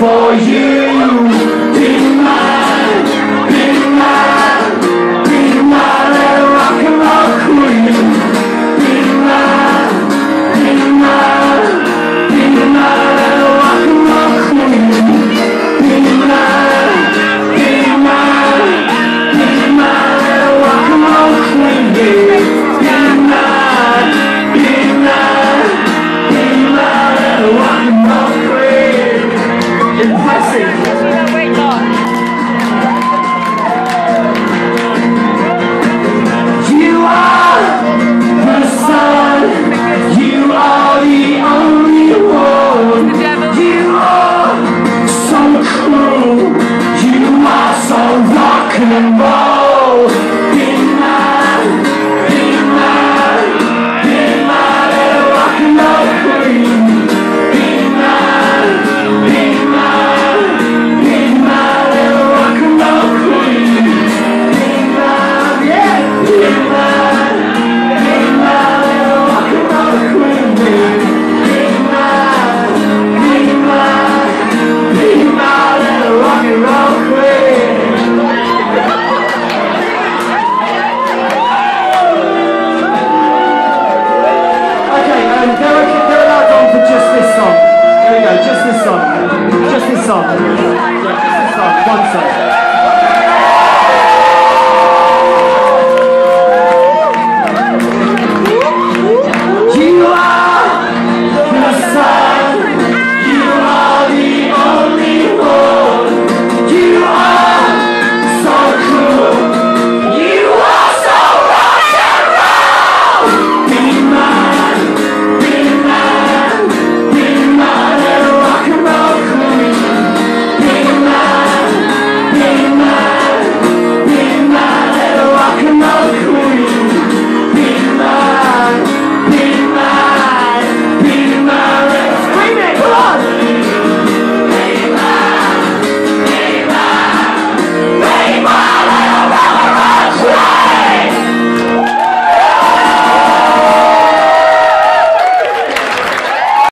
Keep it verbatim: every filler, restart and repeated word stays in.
for you. Be mine, be mine, be my little rock and roll queen. Be mine, be mine, be my little rock and roll queen. Be mine, be mine, be my little rock and roll queen. Be mine, be mine, be my little rock and roll queen. Impressive. You are the sun, you are the only one. You are so cool, you are so rock and roll. Be mine, be mine, be my little rock and roll queen. Be mine, be mine, be my little rock and roll queen. Be mine, yeah, be mine, be my little rock and roll queen. Be mine, be mine, be my little rock and roll queen. Okay, um, they're, okay, they're allowed on for just this song. Here we go, just this song. Just this song. Yeah, just this song. One song.